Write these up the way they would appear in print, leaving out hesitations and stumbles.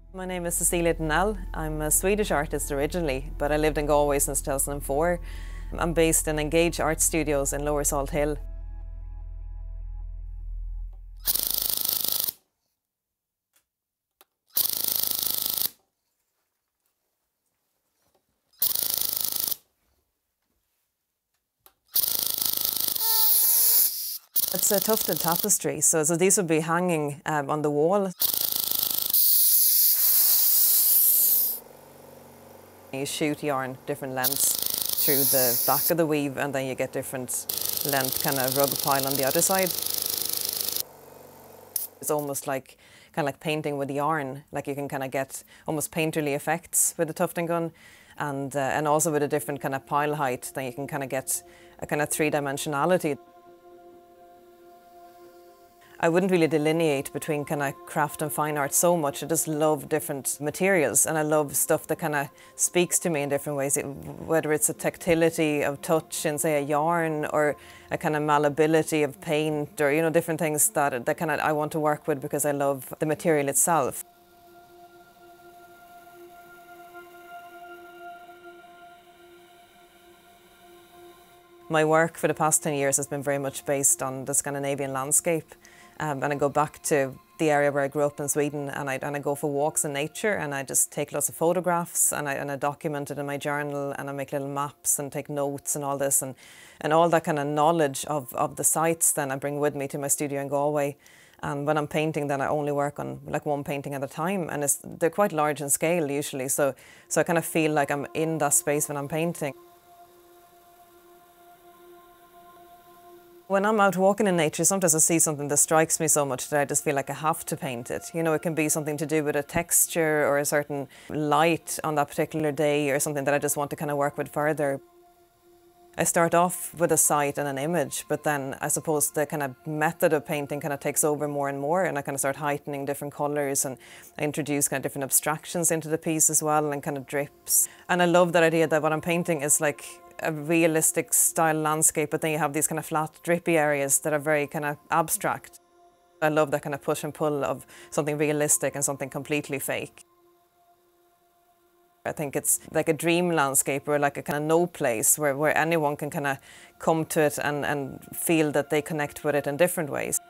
My name is Cecilia Donnell. I'm a Swedish artist originally, but I lived in Galway since 2004. I'm based in Engage Art Studios in Lower Salt Hill. It's a tufted tapestry, so these would be hanging on the wall. You shoot yarn different lengths through the back of the weave, and then you get different length kind of rug pile on the other side. It's almost like painting with yarn. Like you can kind of get almost painterly effects with the tufting gun, and also with a different kind of pile height, then you can kind of get a kind of three-dimensionality. I wouldn't really delineate between kind of craft and fine art so much. I just love different materials, and I love stuff that kind of speaks to me in different ways, whether it's a tactility of touch in, say, a yarn, or a kind of malleability of paint, or, you know, different things that kind of I want to work with because I love the material itself. My work for the past 10 years has been very much based on the Scandinavian landscape. And I go back to the area where I grew up in Sweden, and I go for walks in nature, and I just take lots of photographs, and I document it in my journal, and I make little maps and take notes and all this, and all that kind of knowledge of the sites then I bring with me to my studio in Galway. And when I'm painting, then I only work on like one painting at a time, and they're quite large in scale usually, so I kind of feel like I'm in that space when I'm painting. When I'm out walking in nature, sometimes I see something that strikes me so much that I just feel like I have to paint it. You know, it can be something to do with a texture or a certain light on that particular day, or something that I just want to kind of work with further. I start off with a sight and an image, but then I suppose the kind of method of painting kind of takes over more and more, and I kind of start heightening different colours, and I introduce kind of different abstractions into the piece as well, and kind of drips. And I love that idea that what I'm painting is like a realistic style landscape, but then you have these kind of flat, drippy areas that are very kind of abstract. I love that kind of push and pull of something realistic and something completely fake. I think it's like a dream landscape, or like a kind of no place where anyone can kind of come to it and feel that they connect with it in different ways.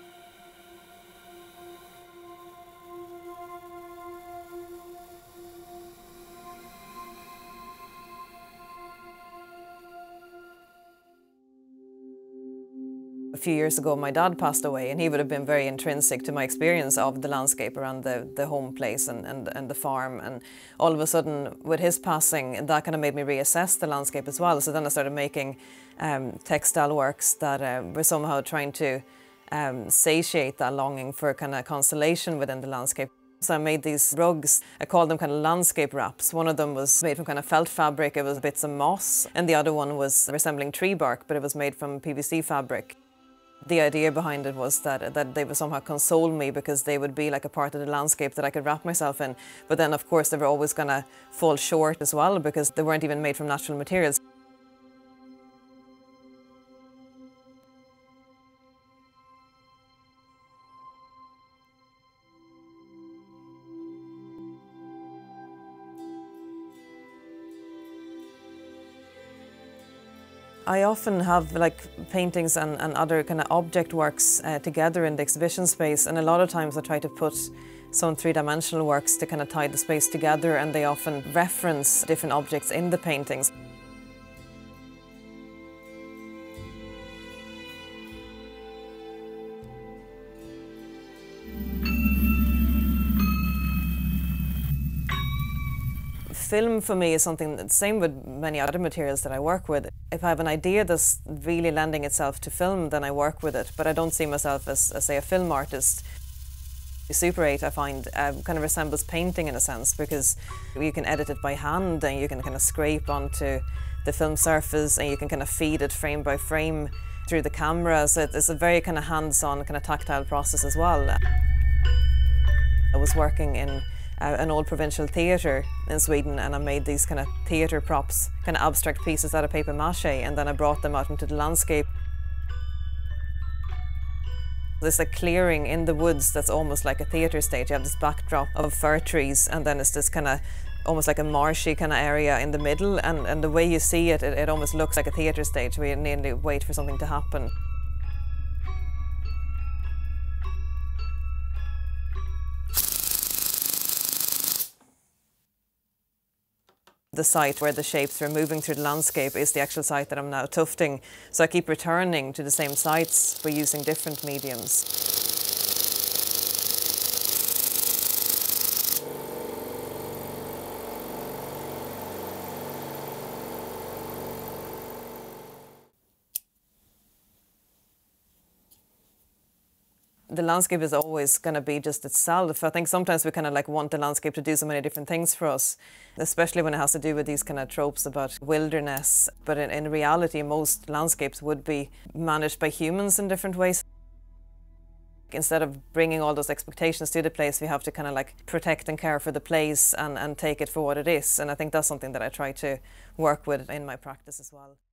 A few years ago, my dad passed away, and he would have been very intrinsic to my experience of the landscape around the home place and the farm. And all of a sudden, with his passing, that kind of made me reassess the landscape as well. So then I started making textile works that were somehow trying to satiate that longing for kind of constellation within the landscape. So I made these rugs. I called them kind of landscape wraps. One of them was made from kind of felt fabric. It was bits of moss. And the other one was resembling tree bark, but it was made from PVC fabric. The idea behind it was that they would somehow console me, because they would be like a part of the landscape that I could wrap myself in. But then, of course, they were always going to fall short as well, because they weren't even made from natural materials. I often have like paintings and other kind of object works together in the exhibition space, and a lot of times I try to put some three-dimensional works to kind of tie the space together, and they often reference different objects in the paintings. Film for me is something that's the same with many other materials that I work with. If I have an idea that's really lending itself to film, then I work with it, but I don't see myself as say, a film artist. Super 8, I find, kind of resembles painting in a sense, because you can edit it by hand, and you can kind of scrape onto the film surface, and you can kind of feed it frame by frame through the camera. So it's a very kind of hands-on, kind of tactile process as well. I was working in an old provincial theatre in Sweden, and I made these kind of theatre props, kind of abstract pieces out of paper mache, and then I brought them out into the landscape. There's a clearing in the woods that's almost like a theatre stage. You have this backdrop of fir trees, and then it's this kind of almost like a marshy kind of area in the middle, and the way you see it, it almost looks like a theatre stage where you nearly wait for something to happen. The site where the shapes were moving through the landscape is the actual site that I'm now tufting. So I keep returning to the same sites but using different mediums. The landscape is always going to be just itself. I think sometimes we kind of like want the landscape to do so many different things for us, especially when it has to do with these kind of tropes about wilderness. But in reality, most landscapes would be managed by humans in different ways. Instead of bringing all those expectations to the place, we have to kind of like protect and care for the place and take it for what it is. And I think that's something that I try to work with in my practice as well.